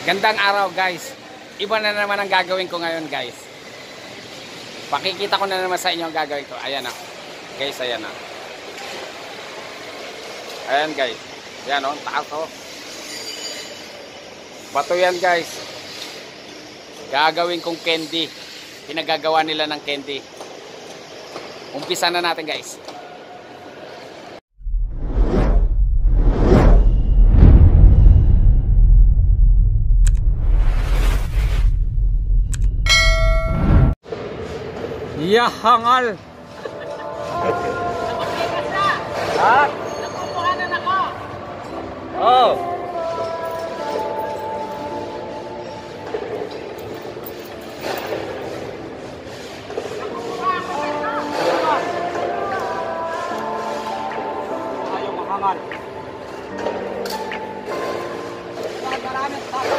Gandang araw guys. Iba na naman ang gagawin ko ngayon guys. Pakikita ko na naman sa inyo ang gagawin ko. Ayan na. Guys, ayan na. Ayan guys. Ayan o, taas o. Bato yan guys. Gagawin kong candy. Pinagagawa nila ng candy. Umpisa na natin guys. Yahangal. Ha? Napupuhanan ako. Oh. Ayaw mahangal. Maraming tao.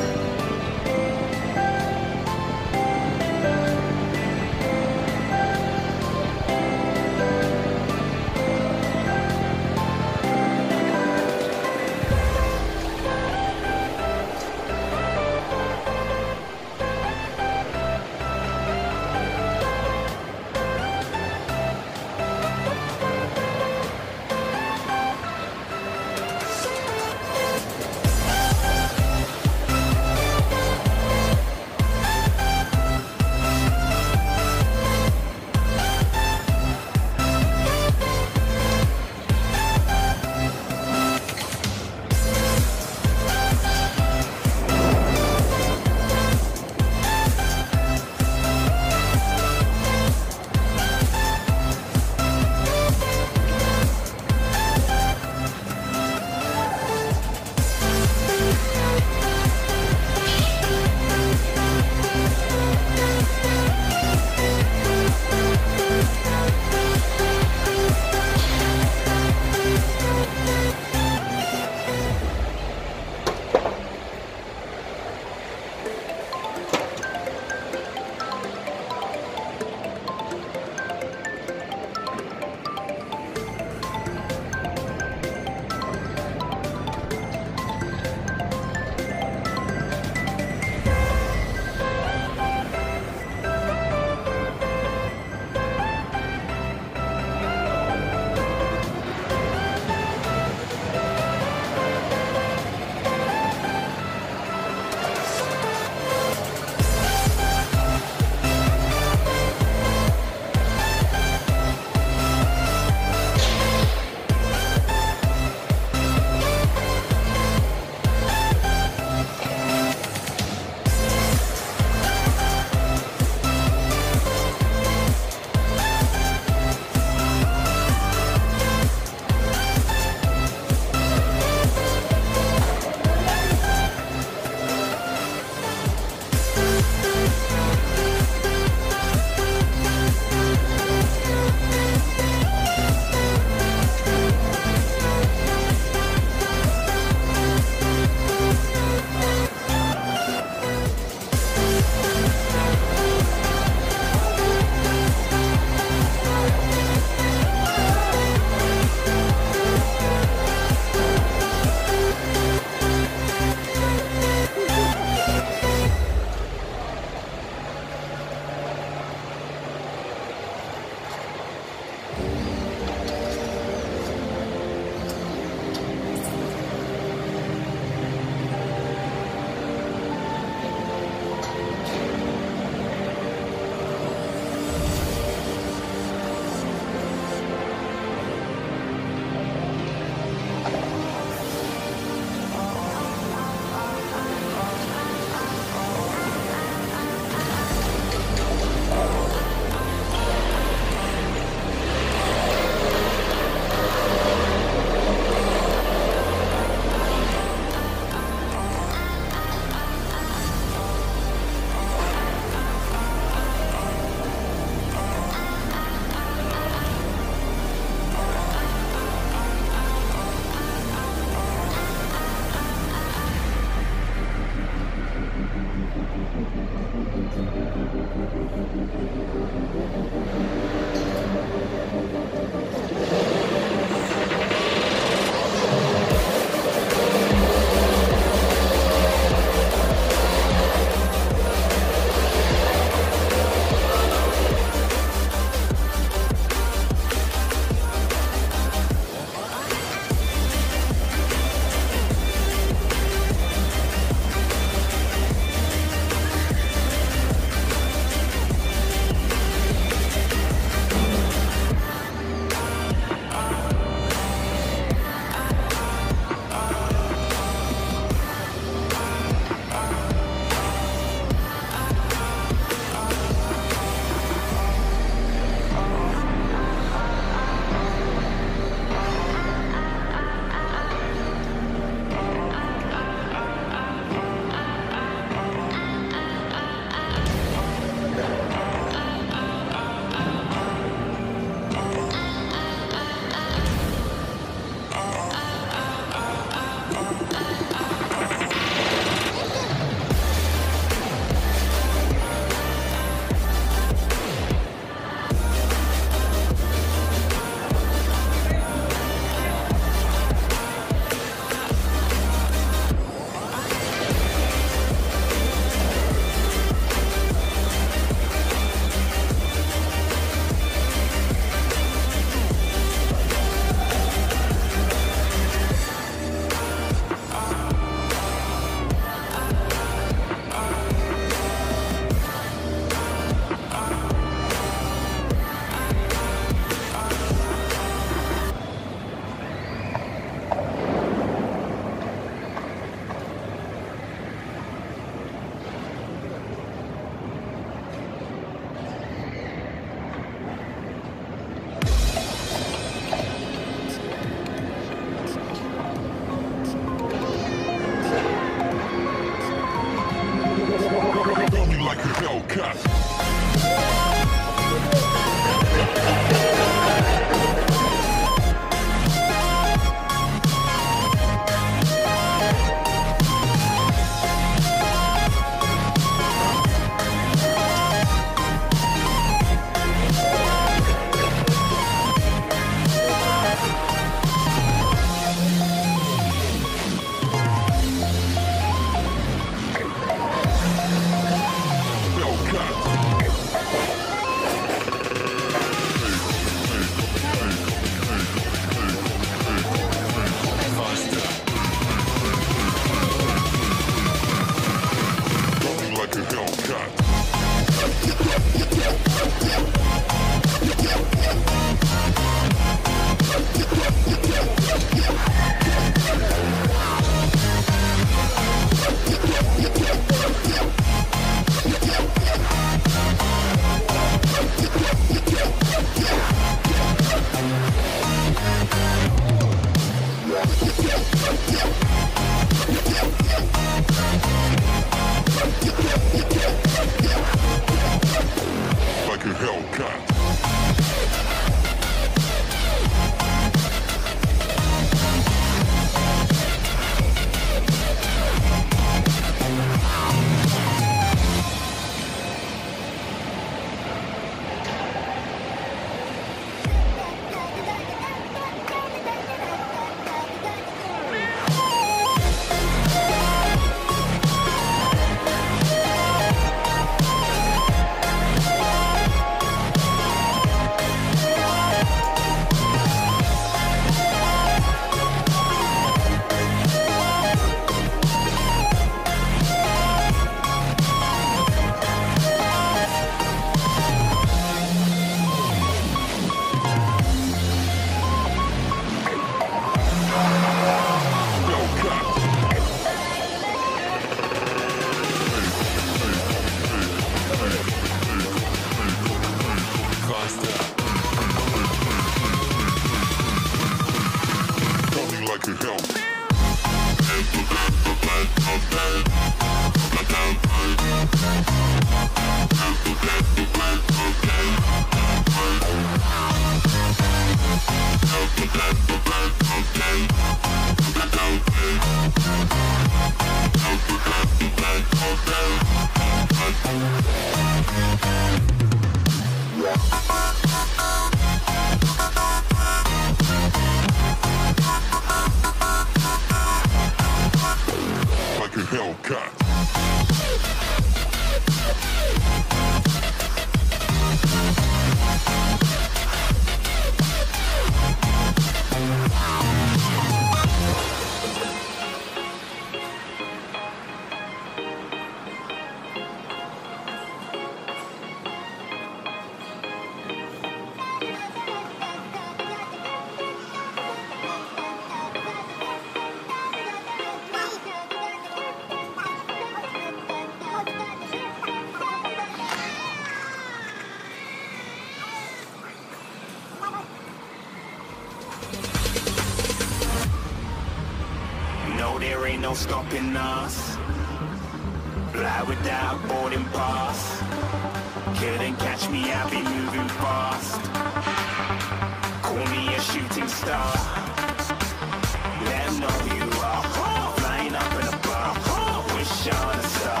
there ain't no stopping us. Fly without boarding pass. Couldn't catch me, I'll be moving fast. Call me a shooting star. Let 'em know who you are. Flying up in a bar. Wish on a star.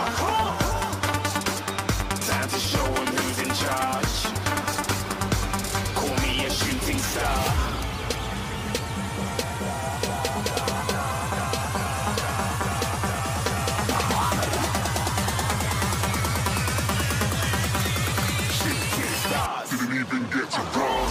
Time to show 'em who's in charge. Call me a shooting star. Didn't even get to cross.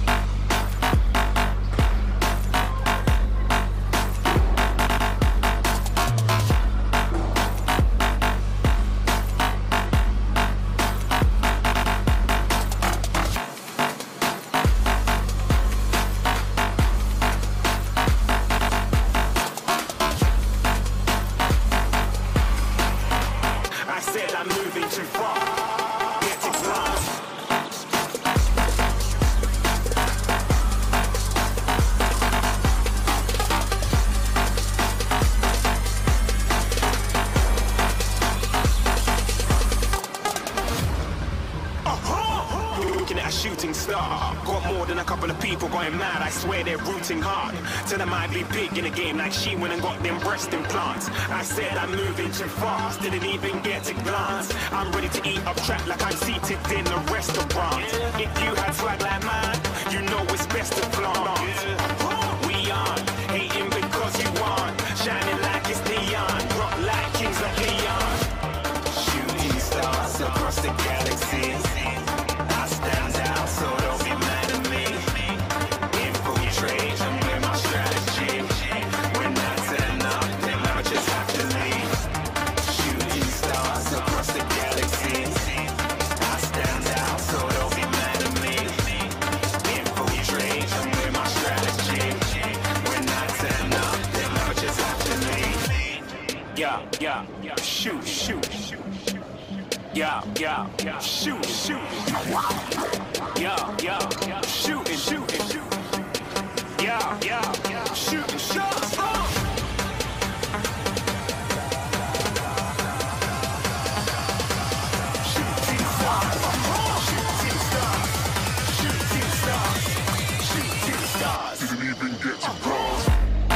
I said I'm moving too far. Get to glass. Looking at a shooting star. Got more than a couple of people going mad. I swear they're rooting hard. Tell them I'd be big in the game like she went and got them breast implants. I said I'm moving too fast. Didn't even get to glance. I'm ready to eat up track like I'm seated in a restaurant. If you had swag like mine, you know it's best to flaunt. We aren't hating because you aren't. Shining like it's neon. Rock like kings of Leon. Shooting stars across the galaxy. I stand out, so don't be mad at me. Infiltrate and with my strategy. When I turn up, then I just have to leave. Shooting stars across the galaxy. I stand out, so don't be mad at me. Infiltrate and with my strategy. When I turn up, then I just have to leave. Yeah, shoot, shoot. Yeah, shoot, shoot. Yeah, shooting, shooting. Yeah, shooting shots. Shooting stars. Shooting stars. Shooting stars. Shooting stars. Didn't even get to cross.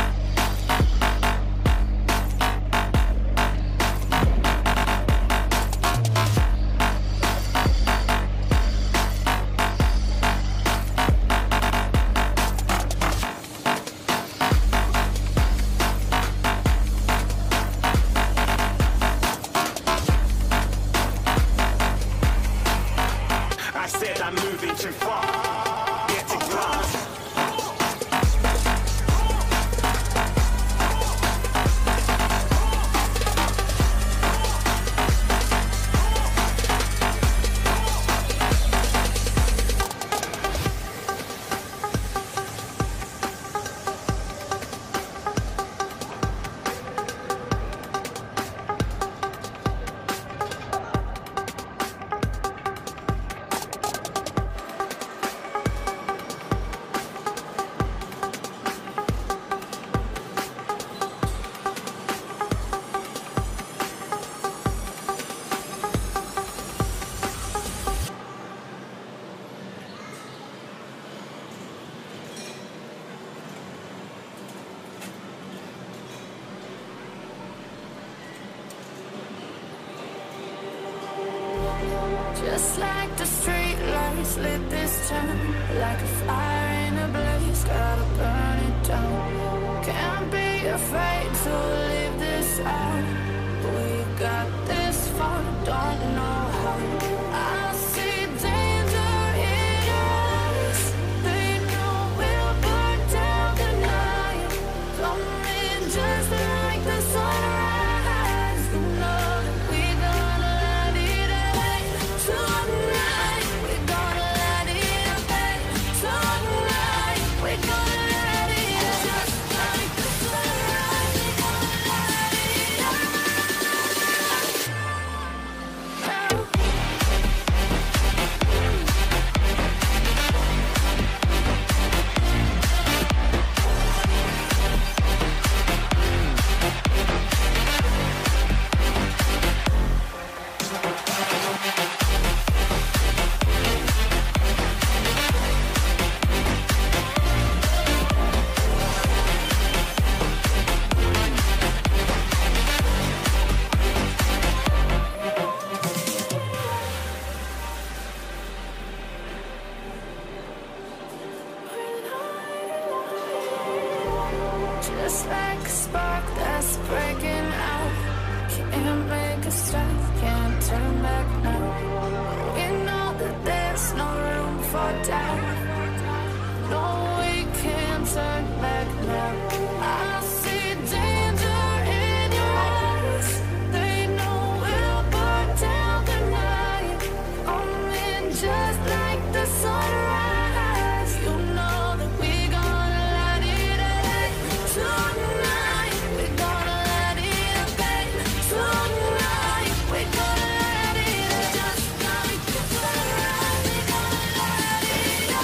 I said I'm moving too far. Get to glass. Just like the street lights lit this town, like a fire in a blaze, gotta burn it down. Can't be afraid to leave this out. We got this far, don't know how. I see danger in us. They know we'll burn down the night. Coming just like the sunrise. You know that we gonna let it out. Tonight, we're gonna let it out. Tonight, we're gonna let it out. Just like the sunrise, we're gonna let it out. just like a spark that's breaking out. Can't make a stop, can't turn back now. We know that there's no room for doubt. No, we can't turn back now. I see danger in your eyes. They know we'll burn down the night. Only just like the sunrise. You know that we're gonna light it up tonight. We're gonna light it up tonight. We're gonna light it up just like the sunrise. We're gonna light it up.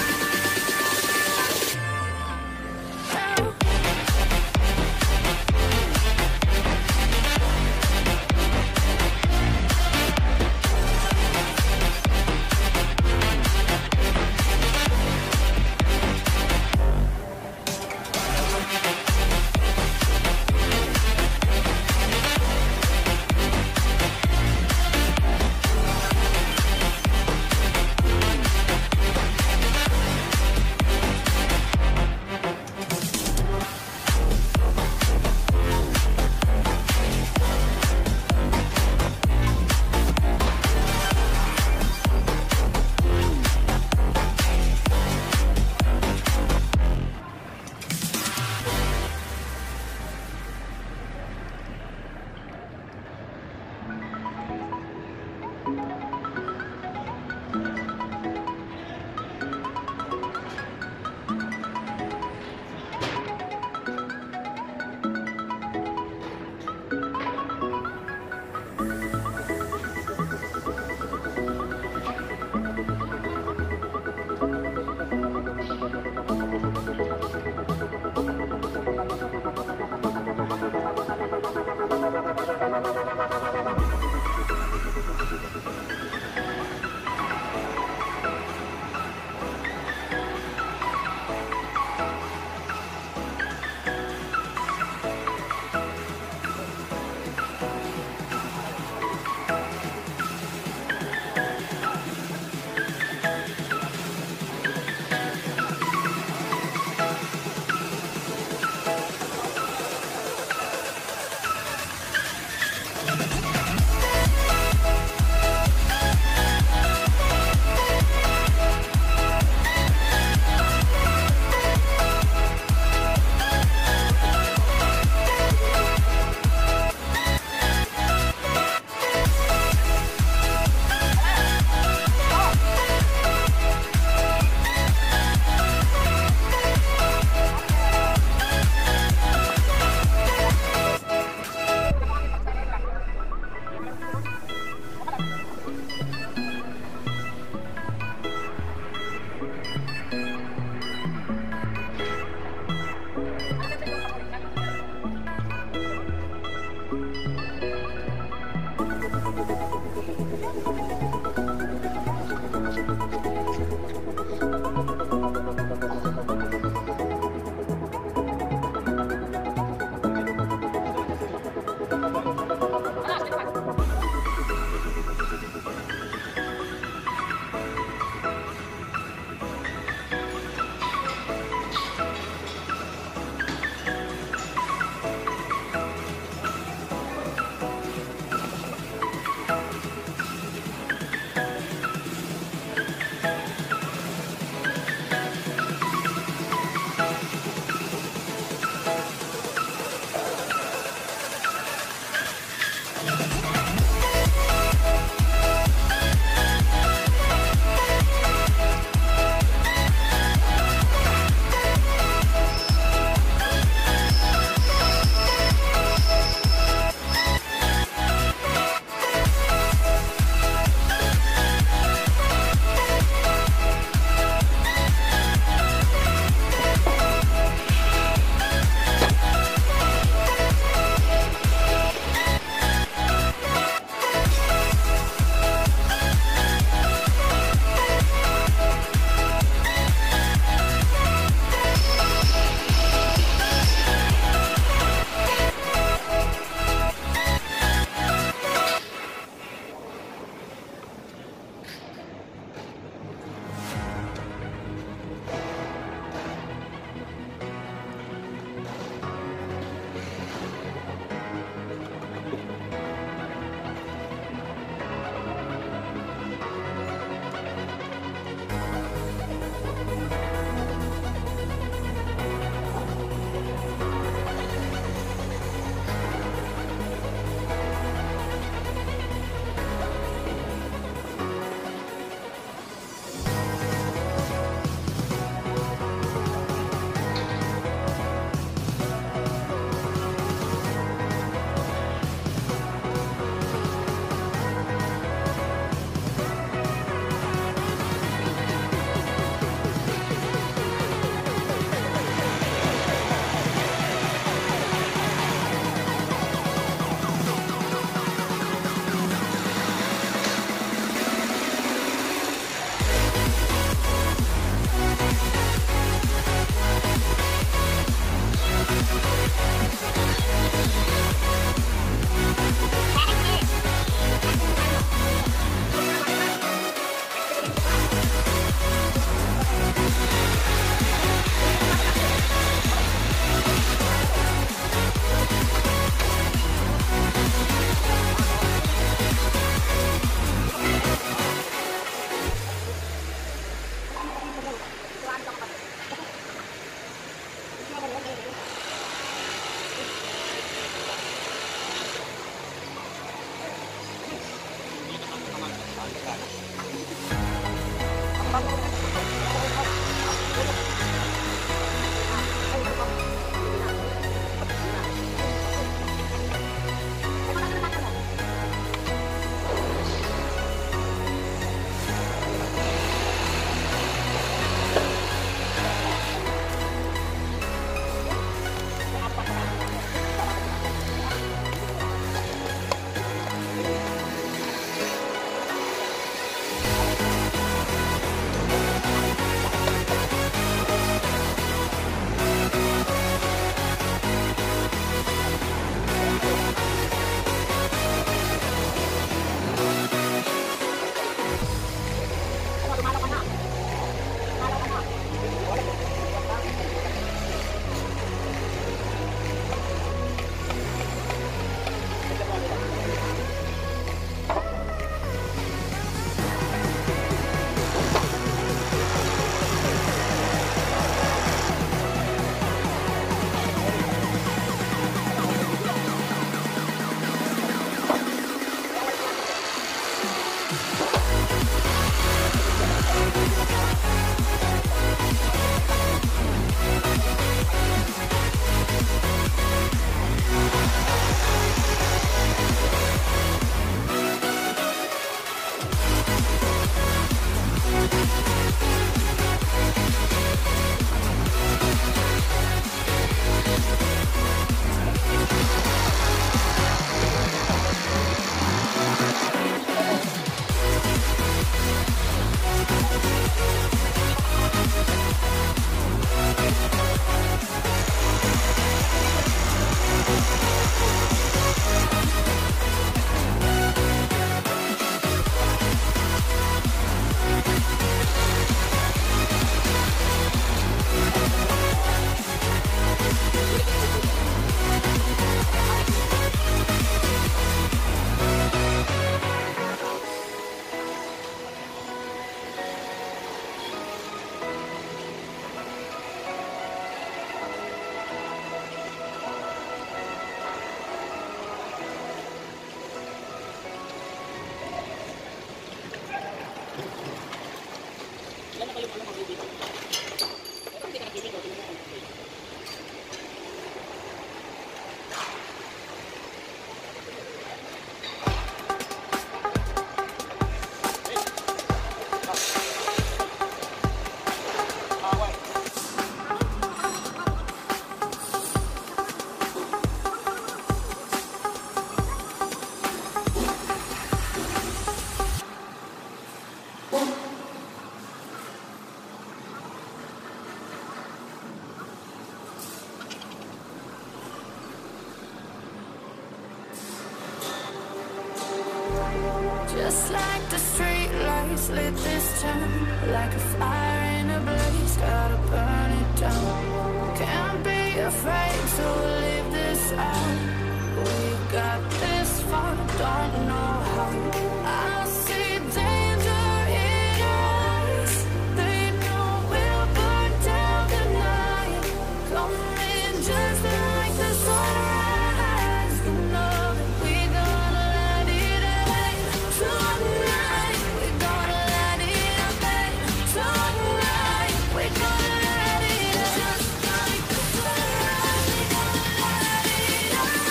Just like the street lights lit this town, like a fire in a blaze, gotta burn it down. Can't be afraid to leave this out. We got this far, don't know how. I see danger in your eyes. They know we'll burn down the night. Coming just like the sunrise. You know that we gonna let it away tonight. We gonna let it away tonight. We gonna let it away just like the sunrise. We gonna let it away.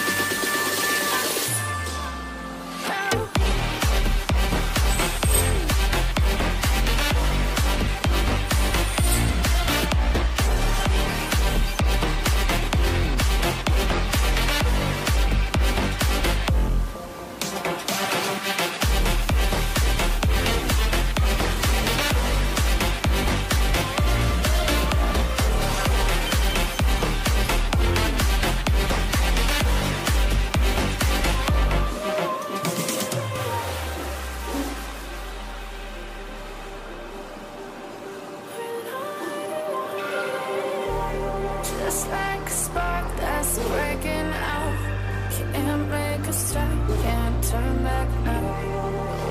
Just like a spark that's breaking out. Can't make a stop, can't turn back now.